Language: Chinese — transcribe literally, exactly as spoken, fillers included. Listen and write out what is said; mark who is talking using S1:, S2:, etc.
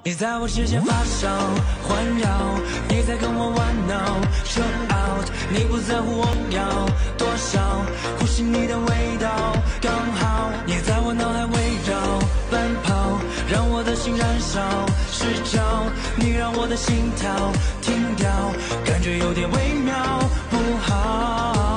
S1: 你在我视线发烧环绕，你在跟我玩闹 show out， 你不在乎我要多少，呼吸你的味道刚好，你在我脑海围绕奔跑，让我的心燃烧失焦，你让我的心跳停掉，感觉有点微妙不好。